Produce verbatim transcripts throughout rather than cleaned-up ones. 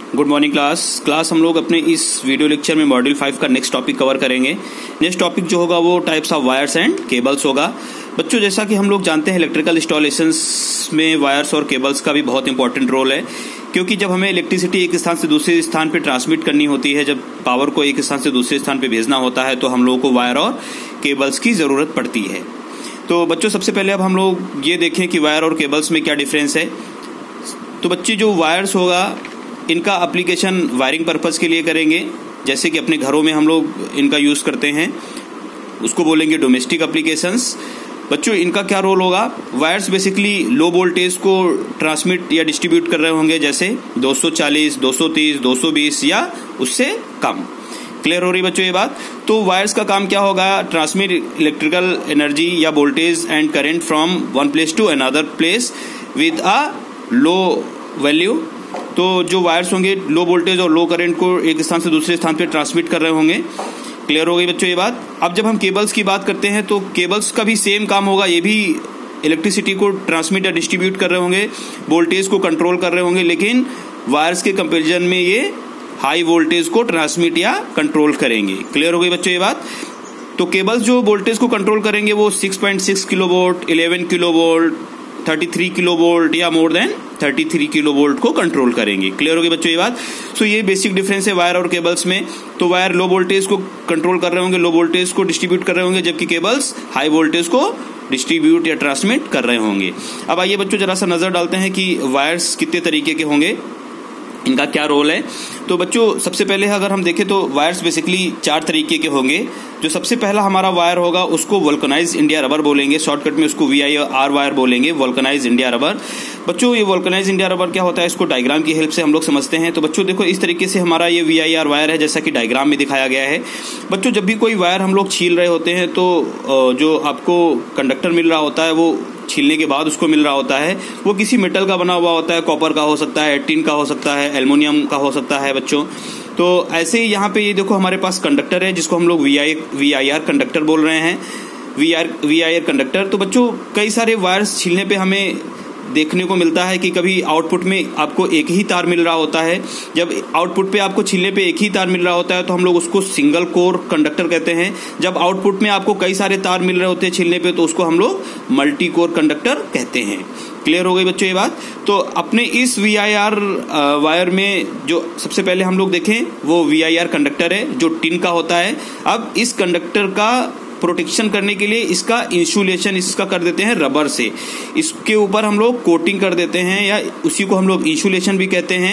Good morning class class हम लोग अपने इस वीडियो लेक्चर में मॉड्यूल फाइव का नेक्स्ट टॉपिक कवर करेंगे। नेक्स्ट टॉपिक जो होगा वो types of wires and cables होगा। बच्चों, जैसा कि हम लोग जानते हैं इलेक्ट्रिकल इंस्टॉलेशंस में वायर्स और केबल्स का भी बहुत इंपॉर्टेंट रोल है, क्योंकि जब हमें इलेक्ट्रिसिटी एक स्थान से दूसरे स्थान पर ट्रांसमिट करनी होती है, जब पावर को एक स्थान से दूसरे स्थान पर भेजना होता है, तो हम लोगों को वायर और केबल्स की ज़रूरत पड़ती है। तो बच्चों, सबसे पहले अब हम लोग ये देखें कि वायर और केबल्स में क्या डिफरेंस है। तो बच्चे, जो वायर्स होगा इनका एप्लीकेशन वायरिंग पर्पस के लिए करेंगे, जैसे कि अपने घरों में हम लोग इनका यूज़ करते हैं, उसको बोलेंगे डोमेस्टिक एप्लीकेशंस। बच्चों, इनका क्या रोल होगा? वायर्स बेसिकली लो वोल्टेज को ट्रांसमिट या डिस्ट्रीब्यूट कर रहे होंगे, जैसे दो सौ चालीस, दो सौ तीस, दो सौ बीस या उससे कम। क्लियर हो रही बच्चों ये बात? तो वायर्स का काम क्या होगा? ट्रांसमिट इलेक्ट्रिकल एनर्जी या voltage and current from one place to another place with a low value. तो जो वायर्स होंगे लो वोल्टेज और लो करंट को एक स्थान से दूसरे स्थान पे ट्रांसमिट कर रहे होंगे। क्लियर हो गई बच्चों ये बात? अब जब हम केबल्स की बात करते हैं तो केबल्स का भी सेम काम होगा, ये भी इलेक्ट्रिसिटी को ट्रांसमिट या डिस्ट्रीब्यूट कर रहे होंगे, वोल्टेज को कंट्रोल कर रहे होंगे, लेकिन वायर्स के कंपेरिजन में ये हाई वोल्टेज को ट्रांसमिट या कंट्रोल करेंगे। क्लियर हो गई बच्चों ये बात? तो केबल्स जो वोल्टेज को कंट्रोल करेंगे वो six point six kilo volt, eleven kilo volt, thirty three kilo volt या more than thirty three kilo volt को कंट्रोल करेंगे। क्लियर हो गई बच्चों ये बात? सो ये बेसिक डिफरेंस है वायर और केबल्स में। तो वायर लो वोल्टेज को कंट्रोल कर रहे होंगे, लो वोल्टेज को डिस्ट्रीब्यूट कर रहे होंगे, जबकि केबल्स हाई वोल्टेज को डिस्ट्रीब्यूट या ट्रांसमिट कर रहे होंगे। अब आइए बच्चों, जरा सा नजर डालते हैं कि वायर्स कितने तरीके के होंगे, इनका क्या रोल है। तो बच्चों, सबसे पहले अगर हम देखें तो वायर्स बेसिकली चार तरीके के होंगे। जो सबसे पहला हमारा वायर होगा उसको वल्कनाइज इंडिया रबर बोलेंगे, शॉर्टकट में उसको वी आई आर वायर बोलेंगे, वल्कनाइज इंडिया रबर। बच्चों, ये वल्कनाइज इंडिया रबर क्या होता है, इसको डायग्राम की हेल्प से हम लोग समझते हैं। तो बच्चों देखो, इस तरीके से हमारा ये वी आई आर वायर है, जैसा कि डायग्राम में दिखाया गया है। बच्चों, जब भी कोई वायर हम लोग छील रहे होते हैं तो जो आपको कंडक्टर मिल रहा होता है वो छीलने के बाद उसको मिल रहा होता है, वो किसी मेटल का बना हुआ होता है, कॉपर का हो सकता है, टिन का हो सकता है, एल्युमिनियम का हो सकता है बच्चों। तो ऐसे ही यहाँ पे ये देखो हमारे पास कंडक्टर है, जिसको हम लोग V I V I R conductor बोल रहे हैं, V R V I R conductor. तो बच्चों, कई सारे वायर्स छीलने पे हमें देखने को मिलता है कि कभी आउटपुट में आपको एक ही तार मिल रहा होता है। जब आउटपुट पे आपको छीलने पे एक ही तार मिल रहा होता है तो हम लोग उसको सिंगल कोर कंडक्टर कहते हैं। जब आउटपुट में आपको कई सारे तार मिल रहे होते हैं छीलने पे तो उसको हम लोग मल्टी कोर कंडक्टर कहते हैं। क्लियर हो गई बच्चों ये बात? तो अपने इस वी आई आर वायर में जो सबसे पहले हम लोग देखें वो वी आई आर कंडक्टर है, जो टिन का होता है। अब इस कंडक्टर का प्रोटेक्शन करने के लिए इसका इंसुलेशन इसका कर देते हैं रबर से, इसके ऊपर हम लोग कोटिंग कर देते हैं, या उसी को हम लोग इंसुलेशन भी कहते हैं,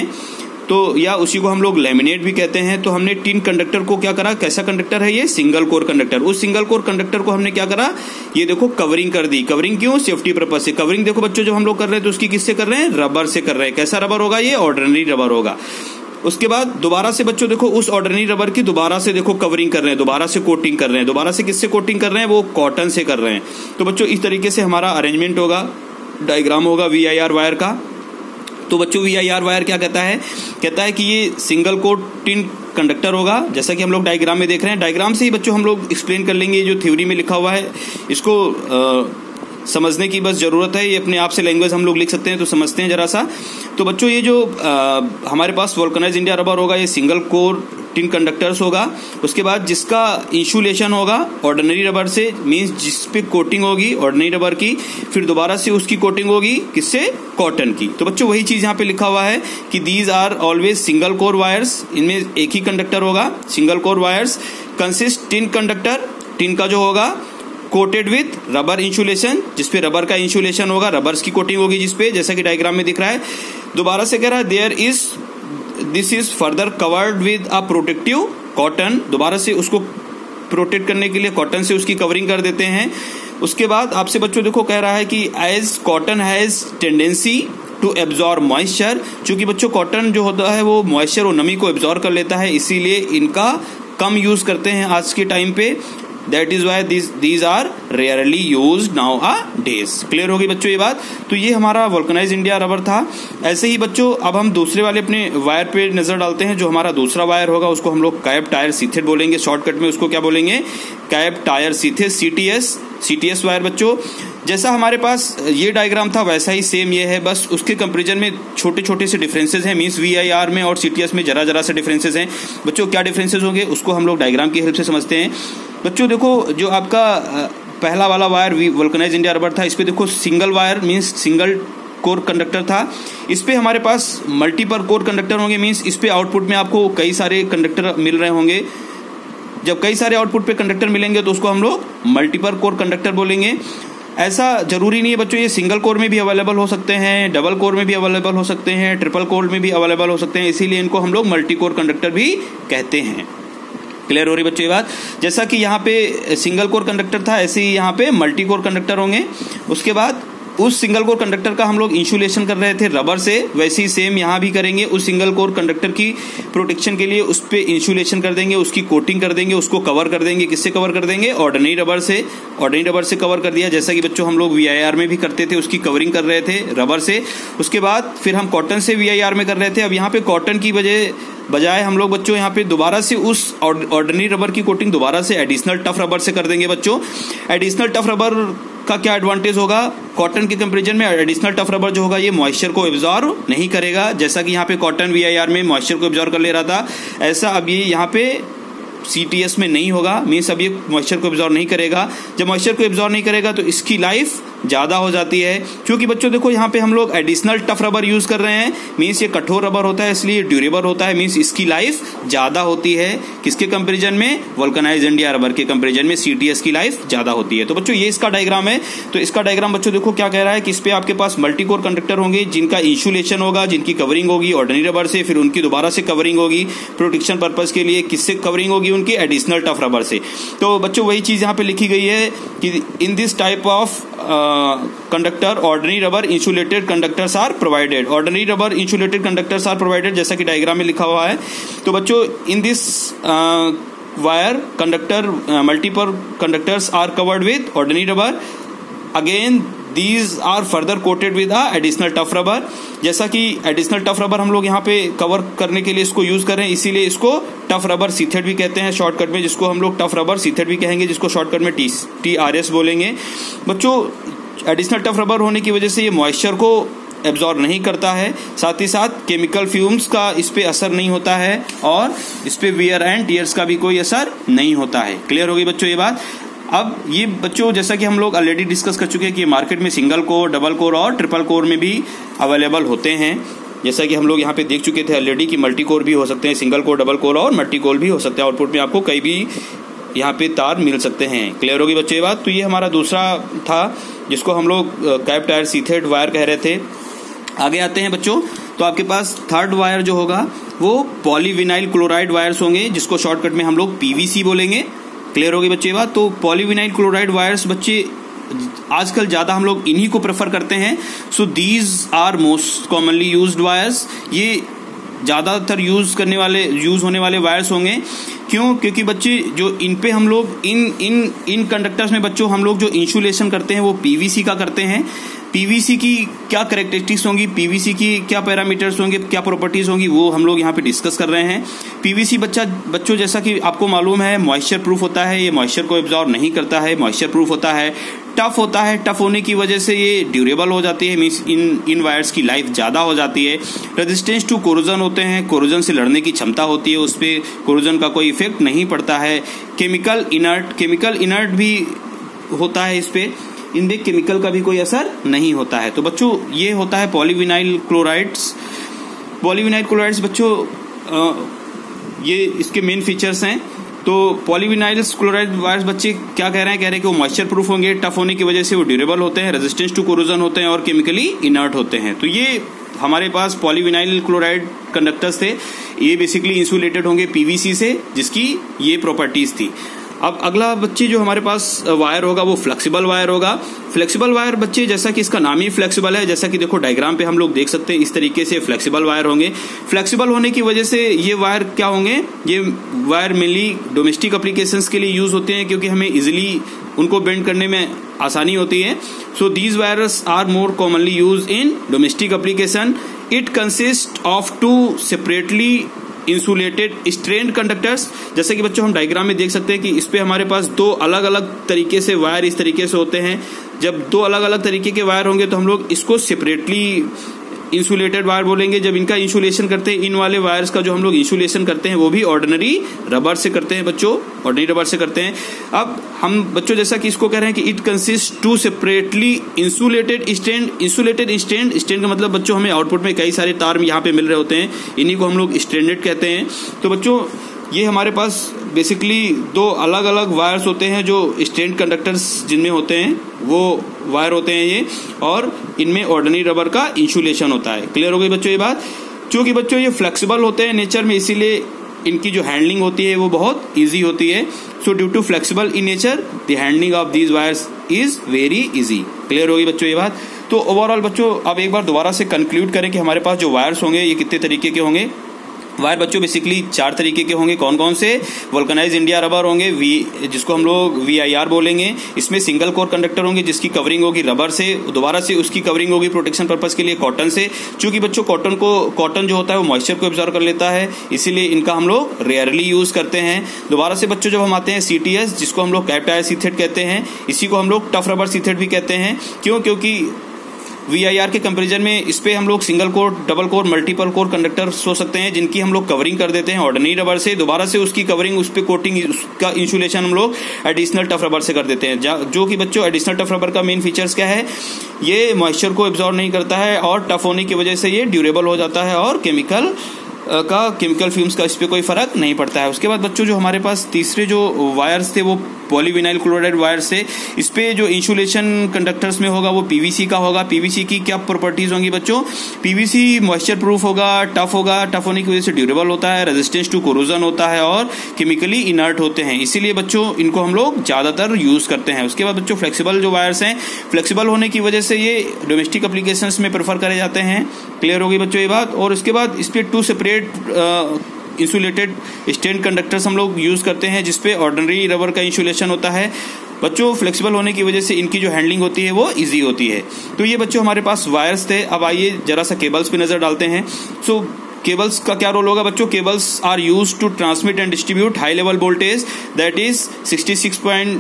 तो या उसी को हम लोग लैमिनेट भी कहते हैं। तो हमने टिन कंडक्टर को क्या करा, कैसा कंडक्टर है ये, सिंगल कोर कंडक्टर। उस सिंगल कोर कंडक्टर को हमने क्या करा, ये देखो कवरिंग कर दी। कवरिंग क्यों? सेफ्टी पर्पज से। कवरिंग देखो बच्चों, जब हम लोग कर रहे हैं तो उसकी किससे कर रहे हैं, रबर से कर रहे हैं। कैसा रबर होगा ये? ऑर्डिनरी रबर होगा। उसके बाद दोबारा से बच्चों देखो उस ऑर्डिनरी रबर की दोबारा से देखो कवरिंग कर रहे हैं, दोबारा से कोटिंग कर रहे हैं। दोबारा से किससे कोटिंग कर रहे हैं? वो कॉटन से कर रहे हैं। तो बच्चों, इस तरीके से हमारा अरेंजमेंट होगा, डायग्राम होगा वी आई आर वायर का। तो बच्चों, वी आई आर वायर क्या कहता है? कहता है कि ये सिंगल कोर टिन कंडक्टर होगा, जैसा कि हम लोग डायग्राम में देख रहे हैं। डायग्राम से ही बच्चों हम लोग एक्सप्लेन कर लेंगे, जो थ्योरी में लिखा हुआ है इसको आ, समझने की बस जरूरत है। ये अपने आप से लैंग्वेज हम लोग लिख सकते हैं, तो समझते हैं जरा सा। तो बच्चों, ये जो आ, हमारे पास वल्कनाइज इंडिया रबर होगा, ये सिंगल कोर टिन कंडक्टर्स होगा। उसके बाद जिसका इंसुलेशन होगा ऑर्डिनरी रबर से, मींस जिस पे कोटिंग होगी ऑर्डिनरी रबर की, फिर दोबारा से उसकी कोटिंग होगी किससे, कॉटन की। तो बच्चों, वही चीज यहाँ पे लिखा हुआ है कि these are always single core wires, इनमें एक ही कंडक्टर होगा। Single core wires consist tin conductor, tin का जो होगा कोटेड विथ रबर इंसुलेशन, जिसपे रबर का इंसुलेशन होगा, रबर्स की कोटिंग होगी जिसपे, जैसा कि डायग्राम में दिख रहा है। दोबारा से कह रहा है there is this is further covered with a protective cotton, दोबारा से उसको प्रोटेक्ट करने के लिए कॉटन से उसकी कवरिंग कर देते हैं। उसके बाद आपसे बच्चों देखो कह रहा है कि as cotton has tendency to absorb moisture, चूंकि बच्चों कॉटन जो होता है वो मॉइस्चर और नमी को एब्जॉर्ब कर लेता है, इसीलिए इनका कम यूज करते हैं आज के टाइम पे। That is why this these are rarely use nowadays. Clear हो गई बच्चों ये बात? तो ये हमारा वल्कनाइज इंडिया रबर था। ऐसे ही बच्चों, अब हम दूसरे वाले अपने वायर पे नजर डालते हैं। जो हमारा दूसरा वायर होगा उसको हम लोग कैप टायर सीथेड बोलेंगे, शॉर्टकट में उसको क्या बोलेंगे, cab tyre sheathed, C T S C T S wire. बच्चों, जैसा हमारे पास ये डायग्राम था वैसा ही सेम ये है, बस उसके कंपेरिजन में छोटे छोटे से डिफरेंसेस हैं। मींस वी आई आर में और सी टी एस में जरा जरा से डिफरेंसेस हैं। बच्चों क्या डिफरेंसेस होंगे उसको हम लोग डायग्राम की हेल्प से समझते हैं। बच्चों देखो, जो आपका पहला वाला वायर वल्कनाइज्ड इंडिया रबर था, इस पे देखो single wire means single core conductor था। इस पे हमारे पास मल्टीपल कोर कंडक्टर होंगे, मींस इस पे आउटपुट में आपको कई सारे कंडक्टर मिल रहे होंगे। जब कई सारे आउटपुट पे कंडक्टर मिलेंगे तो उसको हम लोग मल्टीपल कोर कंडक्टर बोलेंगे। ऐसा जरूरी नहीं है बच्चों, ये सिंगल कोर में भी अवेलेबल हो सकते हैं, डबल कोर में भी अवेलेबल हो सकते हैं, ट्रिपल कोर में भी अवेलेबल हो सकते हैं, इसीलिए इनको हम लोग मल्टी कोर कंडक्टर भी कहते हैं। क्लियर हो रही बच्चों ये बात? जैसा कि यहाँ पे सिंगल कोर कंडक्टर था, ऐसे ही यहाँ पे मल्टी कोर कंडक्टर होंगे। उसके बाद उस सिंगल कोर कंडक्टर का हम लोग इंसुलेशन कर रहे थे रबर से, वैसे ही सेम यहाँ भी करेंगे। उस सिंगल कोर कंडक्टर की प्रोटेक्शन के लिए उस पे इंसुलेशन कर देंगे, उसकी कोटिंग कर देंगे, उसको कवर कर देंगे। किससे कवर कर देंगे? ऑर्डिनरी रबर से। ऑर्डिनरी रबर से कवर कर दिया, जैसा कि बच्चों हम लोग वी आई आर में भी करते थे, उसकी कवरिंग कर रहे थे रबर से। उसके बाद फिर हम कॉटन से वी आई आर में कर रहे थे। अब यहाँ पे कॉटन की वजह बजाय हम लोग बच्चों यहाँ पे दोबारा से उस ऑर्डिनरी रबर की कोटिंग दोबारा से एडिशनल टफ रबर से कर देंगे। बच्चों एडिशनल टफ रबर का क्या एडवांटेज होगा? कॉटन के कंपैरिजन में एडिशनल टफ रबर जो होगा ये मॉइस्चर को एब्जॉर्ब नहीं करेगा। जैसा कि यहाँ पे कॉटन वी आई आर में मॉइस्चर को एब्जॉर्ब कर ले रहा था, ऐसा अब ये यहाँ पे सी टी एस में नहीं होगा। मीन्स अब ये मॉइस्चर को एब्जॉर्ब नहीं करेगा। जब मॉइस्चर को एब्जॉर्ब नहीं करेगा तो इसकी लाइफ ज्यादा हो जाती है, क्योंकि बच्चों देखो यहाँ पे हम लोग एडिशनल टफ रबर यूज कर रहे हैं। मीन्स ये कठोर रबर होता है, इसलिए ड्यूरेबल होता है। मीन्स इसकी लाइफ ज्यादा होती है। किसके कंपैरिजन में? वल्कनाइज्ड इंडिया रबर के कंपैरिजन में सी टी एस की लाइफ ज्यादा होती है। तो बच्चों ये इसका डायग्राम है। तो इसका डायग्राम बच्चों देखो क्या कह रहा है कि इस पे आपके पास मल्टी कोर कंडक्टर होंगे, जिनका इंसुलेशन होगा, जिनकी कवरिंग होगी ऑर्डिनरी रबर से, फिर उनकी दोबारा से कवरिंग होगी प्रोटेक्शन पर्पज के लिए। किससे कवरिंग होगी? उनकी एडिशनल टफ रबर से। तो बच्चों वही चीज यहाँ पे लिखी गई है कि in this type of conductor ordinary rubber insulated conductors are provided. Ordinary rubber insulated conductors are provided, जैसा कि डायग्राम में लिखा हुआ है। तो बच्चों in this wire conductor multiple conductors are covered with ordinary rubber. Again these are further coated with a additional tough rubber. जैसा कि एडिशनल टफ रबर हम लोग यहाँ पे कवर करने के लिए इसको यूज कर रहे हैं, इसीलिए इसको टफ रबर सीथेड भी कहते हैं शॉर्टकट में, जिसको हम लोग टफ रबर सीथेड भी कहेंगे, जिसको शॉर्टकट में टी टी आर एस बोलेंगे। बच्चों एडिशनल टफ रबर होने की वजह से ये मॉइस्चर को एब्जॉर्ब नहीं करता है, साथ ही साथ केमिकल फ्यूम्स का इस पे असर नहीं होता है, और इस पे वियर एंड टीयर्स का भी कोई असर नहीं होता है। क्लियर हो गई बच्चों ये बात? अब ये बच्चों जैसा कि हम लोग ऑलरेडी डिस्कस कर चुके हैं कि मार्केट में सिंगल कोर, डबल कोर और ट्रिपल कोर में भी अवेलेबल होते हैं। जैसा कि हम लोग यहाँ पे देख चुके थे ऑलरेडी कि मल्टी कोर भी हो सकते हैं, सिंगल कोर, डबल कोर और मल्टी कोर भी हो सकते हैं। आउटपुट में आपको कई भी यहाँ पे तार मिल सकते हैं। क्लियर होगी बच्चों ये बात? तो ये हमारा दूसरा था जिसको हम लोग कैप टायर सीथेड वायर कह रहे थे। आगे आते हैं बच्चों, तो आपके पास थर्ड वायर जो होगा वो पॉलीविनाइल क्लोराइड वायर्स होंगे, जिसको शॉर्टकट में हम लोग पी वी सी बोलेंगे। क्लियर होगी बच्चे बात? तो पॉलीविनाइल क्लोराइड वायर्स बच्चे आजकल ज्यादा हम लोग इन्हीं को प्रेफर करते हैं। So these are most commonly used wires. ये ज्यादातर यूज करने वाले यूज होने वाले वायर्स होंगे। क्यों? क्योंकि बच्चे जो इन पे हम लोग इन इन इन कंडक्टर्स में बच्चों हम लोग जो इंसुलेशन करते हैं वो पी वी सी का करते हैं। पी वी सी की क्या कैरेक्टरिस्टिक्स होंगी, पी वी सी की क्या पैरामीटर्स होंगे, क्या प्रॉपर्टीज होंगी, वो हम लोग यहाँ पे डिस्कस कर रहे हैं। पी वी सी बच्चा बच्चों जैसा कि आपको मालूम है मॉइस्चर प्रूफ होता है, ये मॉइस्चर को एब्जॉर्ब नहीं करता है, मॉइस्चर प्रूफ होता है, टफ होता है। टफ होने की वजह से ये ड्यूरेबल हो जाती है, मीन्स इन इन वायर्स की लाइफ ज्यादा हो जाती है। रेजिस्टेंस टू कोरोजन होते हैं, कोरोजन से लड़ने की क्षमता होती है, उस पर कोरोजन का कोई इफेक्ट नहीं पड़ता है। केमिकल इनर्ट केमिकल इनर्ट भी होता है, इस पे इनमें केमिकल का भी कोई असर नहीं होता है। तो बच्चों ये होता है पॉलीविनाइल क्लोराइड्स। पॉलीविनाइल क्लोराइड्स बच्चों आ, ये इसके मेन फीचर्स हैं। तो पॉलीविनाइल क्लोराइड वायर्स बच्चे क्या कह रहे हैं? कह रहे हैं कि वो मॉइस्चर प्रूफ होंगे, टफ होने की वजह से वो ड्यूरेबल होते हैं, रेजिस्टेंस टू कोरोजन होते हैं और केमिकली इनर्ट होते हैं। तो ये हमारे पास पॉलीविनाइल क्लोराइड कंडक्टर्स थे। ये बेसिकली इंसुलेटेड होंगे पी वी सी से, जिसकी ये प्रॉपर्टीज थी। अब अगला बच्चे जो हमारे पास वायर होगा वो फ्लेक्सिबल वायर होगा। फ्लेक्सिबल वायर बच्चे जैसा कि इसका नाम ही फ्लेक्सिबल है, जैसा कि देखो डायग्राम पे हम लोग देख सकते हैं, इस तरीके से फ्लेक्सिबल वायर होंगे। फ्लेक्सिबल होने की वजह से ये वायर क्या होंगे? ये वायर मेनली डोमेस्टिक एप्लीकेशंस के लिए यूज होते हैं, क्योंकि हमें इजिली उनको बेंड करने में आसानी होती है। So these wires are more commonly use in domestic application. It consist of two separately insulated strand conductors. जैसे कि बच्चों हम डायग्राम में देख सकते हैं कि इस पे हमारे पास दो अलग अलग तरीके से वायर इस तरीके से होते हैं। जब दो अलग अलग तरीके के वायर होंगे तो हम लोग इसको सेपरेटली इंसुलेटेड वायर बोलेंगे। जब इनका इंसुलेशन करते हैं, इन वाले वायर्स का जो हम लोग इंसुलेशन करते हैं वो भी ऑर्डिनरी रबर से करते हैं बच्चों, ऑर्डिनरी रबर से करते हैं। अब हम बच्चों जैसा कि इसको कह रहे हैं कि it consist two separately insulated strand. Insulated strand, strand का मतलब बच्चों हमें आउटपुट में कई सारे तार यहाँ पे मिल रहे होते हैं, इन्हीं को हम लोग स्ट्रैंडेड कहते हैं। तो बच्चों ये हमारे पास बेसिकली दो अलग अलग वायर्स होते हैं जो स्ट्रैंड कंडक्टर्स जिनमें होते हैं वो वायर होते हैं ये, और इनमें ऑर्डिनरी रबर का इंसुलेशन होता है। क्लियर हो गई बच्चों ये बात। क्योंकि बच्चों ये फ्लेक्सिबल होते हैं नेचर में, इसीलिए इनकी जो हैंडलिंग होती है वो बहुत इजी होती है। So due to flexible in nature the handling of these wires is very easy. Clear होगी बच्चों ये बात। तो ओवरऑल बच्चों अब एक बार दोबारा से कंक्लूड करें कि हमारे पास जो वायर्स होंगे ये कितने तरीके के होंगे। वायर बच्चों बेसिकली चार तरीके के होंगे। कौन कौन से? वल्कनाइज इंडिया रबर होंगे, वी जिसको हम लोग वी आई आर बोलेंगे। इसमें सिंगल कोर कंडक्टर होंगे जिसकी कवरिंग होगी रबर से, दोबारा से उसकी कवरिंग होगी प्रोटेक्शन पर्पस के लिए कॉटन से। चूंकि बच्चों कॉटन को कॉटन जो होता है वो मॉइस्चर को एब्जॉर्ब कर लेता है, इसीलिए इनका हम लोग रेयरली यूज करते हैं। दोबारा से बच्चों जब हम आते हैं सी टी एस, जिसको हम लोग कैप्ड आयर सीथेट कहते हैं, इसी को हम लोग टफ रबर सीथेट भी कहते हैं। क्यों? क्योंकि वी आई आर के कंपैरिजन में इस पे हम लोग single core, double core, multiple core conductor हो सकते हैं जिनकी हम लोग कवरिंग कर देते हैं ऑर्डिनरी रबर से। दोबारा से उसकी कवरिंग, उस पे कोटिंग, उसका इंसुलेशन हम लोग एडिशनल टफ रबर से कर देते हैं। जो कि बच्चों एडिशनल टफ रबर का मेन फीचर्स क्या है? ये मॉइस्चर को एब्जॉर्ब नहीं करता है और टफ होने की वजह से ये ड्यूरेबल हो जाता है और केमिकल का केमिकल फ्यूम्स का इस पे कोई फर्क नहीं पड़ता है। उसके बाद बच्चों जो हमारे पास तीसरे जो वायर्स थे वो पॉलीविनाइल क्लोराइड वायर्स थे। इस पे जो इंसुलेशन कंडक्टर्स में होगा वो पीवीसी का होगा। पीवीसी की क्या प्रॉपर्टीज होंगी बच्चों? पीवीसी मॉइस्चर प्रूफ होगा, टफ होगा, टफ होने की वजह से ड्यूरेबल होता है, रेजिस्टेंस टू कोरोजन होता है और केमिकली इनर्ट होते हैं, इसीलिए बच्चों इनको हम लोग ज्यादातर यूज करते हैं। उसके बाद बच्चों फ्लेक्सिबल जो वायर्स हैं, फ्लेक्सिबल होने की वजह से ये डोमेस्टिक एप्लीकेशंस में प्रेफर करे जाते हैं। क्लियर होगी बच्चों ये बात। और उसके बाद इस पे two separate insulated strand conductors हम लोग यूज करते हैं जिसपे ऑर्डिनरी रबर का इंसुलेशन होता है। बच्चों फ्लेक्सिबल होने की वजह से इनकी जो हैंडलिंग होती है वो इजी होती है। तो ये बच्चों हमारे पास वायर्स थे। अब आइए जरा सा केबल्स पे नजर डालते हैं। सो केबल्स का क्या रोल होगा बच्चों? Cables are used to transmit and distribute high level voltage that is sixty six point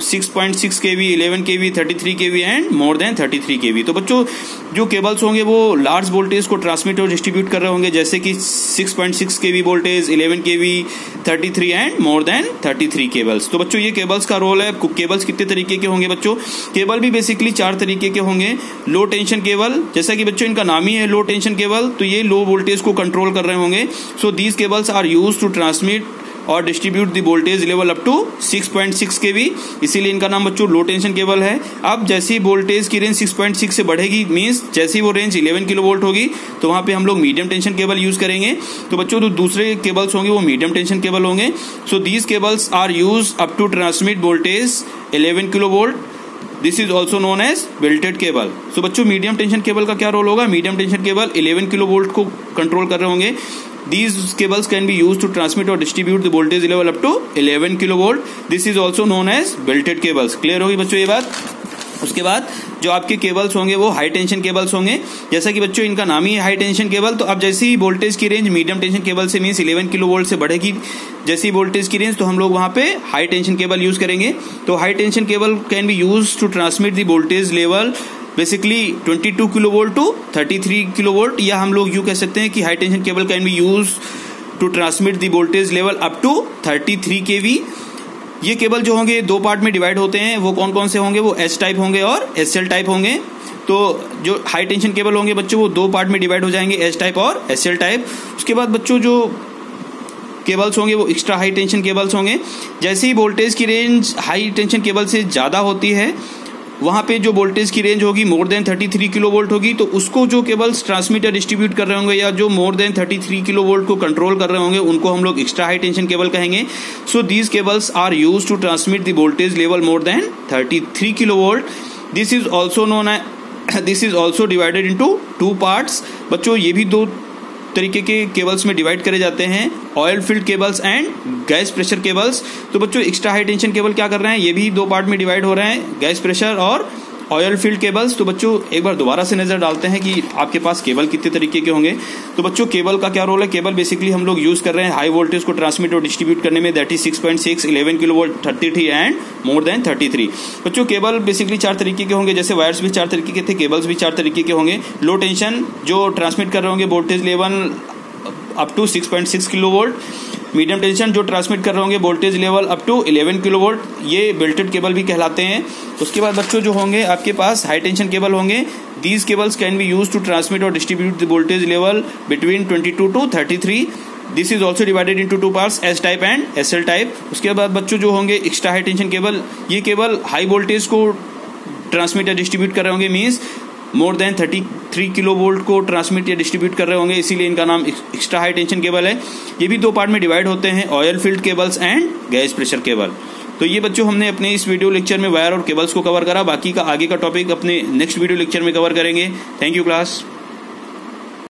six KV, eleven KV, thirty three KV and more than thirty three KV. तो बच्चों जो केबल्स होंगे वो large voltage को transmit और distribute कर रहे होंगे, जैसे कि six point six KV voltage, eleven KV, thirty three and more than thirty three cables. तो बच्चों ये केबल्स का रोल है। केबल्स कितने तरीके के होंगे बच्चों? केबल भी बेसिकली चार तरीके के होंगे। लो टेंशन केबल, जैसा कि बच्चों इनका नाम ही है लो टेंशन केबल, तो ये लो वोल्टेज को कंट्रोल कर रहे होंगे। So these cables are used to transmit और distribute the voltage level up to six point six KV, इसीलिए इनका नाम बच्चों लो टेंशन केबल है। अब जैसी वोल्टेज की रेंज सिक्स पॉइंट सिक्स से बढ़ेगी, मींस जैसी वो रेंज इलेवन किलो वोल्ट होगी, तो वहां पे हम लोग मीडियम टेंशन केबल यूज करेंगे। तो बच्चों जो दूसरे केबल्स होंगे वो मीडियम टेंशन केबल होंगे। So these cables are use up to transmit voltage eleven kilo volt. This is also known as belted cable. सो बच्चों मीडियम टेंशन केबल का क्या रोल होगा? Medium tension cable eleven kilo volt को control कर रहे होंगे। These cables can be used to transmit or distribute the voltage level up to eleven kilo volt. This is also known as belted cables. Clear होगी बच्चों ये बात? उसके बाद जो आपके केबल्स होंगे वो हाई टेंशन केबल्स होंगे, जैसा कि बच्चों इनका नाम ही है हाई टेंशन केबल। तो अब जैसे ही वोल्टेज की रेंज मीडियम टेंशन केबल से मींस इलेवन किलो वोल्ट से बढ़ेगी जैसी वोल्टेज की रेंज, तो हम लोग वहां पे हाई टेंशन केबल यूज करेंगे। तो high tension cable can be use to transmit the voltage level basically twenty two kilo volt to thirty three kilo volt, या हम लोग यूं कह सकते हैं कि high tension cable can be use to transmit the voltage level up to thirty three KV. ये cable जो होंगे दो पार्ट में डिवाइड होते हैं। वो कौन कौन से होंगे? वो एस टाइप होंगे और एस एल टाइप होंगे। तो जो हाई टेंशन केबल होंगे बच्चों वो दो पार्ट में डिवाइड हो जाएंगे, एस टाइप और एस एल टाइप। उसके बाद बच्चों जो केबल्स होंगे वो एक्स्ट्रा हाई टेंशन केबल्स होंगे। जैसे ही वोल्टेज की रेंज हाई टेंशन केबल से ज्यादा होती है, वहां पे जो वोल्टेज की रेंज होगी more than thirty three kilo volt होगी, तो उसको जो केबल्स ट्रांसमिटर डिस्ट्रीब्यूट कर रहे होंगे या जो more than thirty three kilo volt को कंट्रोल कर रहे होंगे उनको हम लोग एक्स्ट्रा हाई टेंशन केबल कहेंगे। So these cables are used to transmit the voltage level more than thirty three kilo volt. This is also known this is also divided into two parts. बच्चों ये भी दो तरीके के cables में divide करे जाते हैं, oil field cables and gas pressure cables. तो बच्चों एक्स्ट्रा हाई टेंशन केबल क्या कर रहे हैं? ये भी दो पार्ट में डिवाइड हो रहे हैं, गैस प्रेशर और ऑयल फील्ड केबल्स। तो बच्चों एक बार दोबारा से नजर डालते हैं कि आपके पास केबल कितने तरीके के होंगे। तो बच्चों केबल का क्या रोल है? केबल बेसिकली हम लोग यूज कर रहे हैं हाई वोल्टेज को ट्रांसमिट और डिस्ट्रीब्यूट करने में, that is six point six, eleven kilo volt, thirty three and more than thirty three. बच्चों केबल बेसिकली चार तरीके के होंगे, जैसे वायर्स भी चार तरीके के थे, केबल्स भी चार तरीके के होंगे। लो टेंशन जो ट्रांसमिट कर रहे होंगे voltage level up to six point six kilo volt, medium tension जो ट्रांसमिट कर रहे होंगे voltage level up to eleven kilo volt, ये बेल्टेड केबल भी कहलाते हैं। उसके बाद बच्चों जो होंगे आपके पास हाई टेंशन केबल होंगे। These cables can be use to transmit और distribute the voltage level between twenty two to thirty three. This is also divided into two parts, S type and S L type. उसके बाद बच्चों जो होंगे extra high tension cable, ये cable high voltage को transmit या distribute कर रहे होंगे, means more than thirty three kilo volt को ट्रांसमिट या डिस्ट्रीब्यूट कर रहे होंगे, इसीलिए इनका नाम एक्स्ट्रा हाई टेंशन केबल है। ये भी दो पार्ट में डिवाइड होते हैं, oil field cables and gas pressure cable. तो ये बच्चों हमने अपने इस वीडियो लेक्चर में वायर और केबल्स को कवर करा। बाकी का आगे का टॉपिक अपने नेक्स्ट वीडियो लेक्चर में कवर करेंगे। Thank you class.